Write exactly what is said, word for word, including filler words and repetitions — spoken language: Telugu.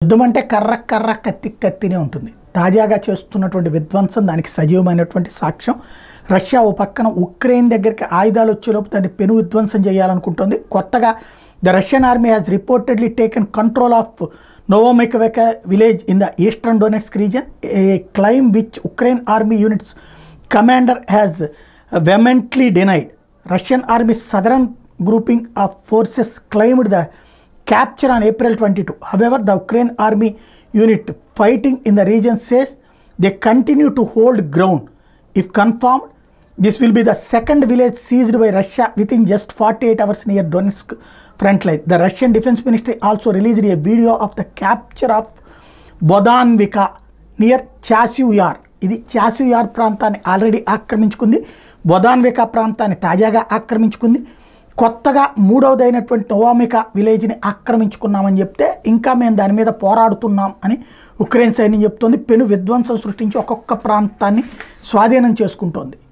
యుద్ధం అంటే కర్ర కర్ర కత్తి కత్తినే ఉంటుంది. తాజాగా చేస్తున్నటువంటి విధ్వంసం దానికి సజీవమైనటువంటి సాక్ష్యం. రష్యా ఓ పక్కన ఉక్రెయిన్ దగ్గరికి ఆయుధాలు వచ్చేలోపు దాన్ని పెను విధ్వంసం చేయాలనుకుంటుంది. కొత్తగా the Russian army has reportedly taken control of Novomykhailivka village in the eastern Donetsk region, a claim which Ukraine army units commander has vehemently denied. Russian army southern grouping of forces claimed the capture on April twenty-second. However, the Ukraine army unit fighting in the region says they continue to hold ground. If confirmed, this will be the second village seized by Russia within just forty-eight hours near Donetsk front line. The Russian Defense Ministry also released a video of the capture of Bodanivka near Chasiv Yar. ఇది చాసివ్ యార్ ప్రాంతాన్ని ఆల్రెడీ ఆక్రమించుకుంది. బొదాన్వికా ప్రాంతాన్ని తాజాగా ఆక్రమించుకుంది. కొత్తగా మూడవదైనటువంటి నోవామికా విలేజ్ని ఆక్రమించుకున్నామని చెప్తే ఇంకా మేము దాని మీద పోరాడుతున్నాం అని ఉక్రెయిన్ సైన్యం చెప్తోంది. పెను విధ్వంసం సృష్టించి ఒక్కొక్క ప్రాంతాన్ని స్వాధీనం చేసుకుంటోంది.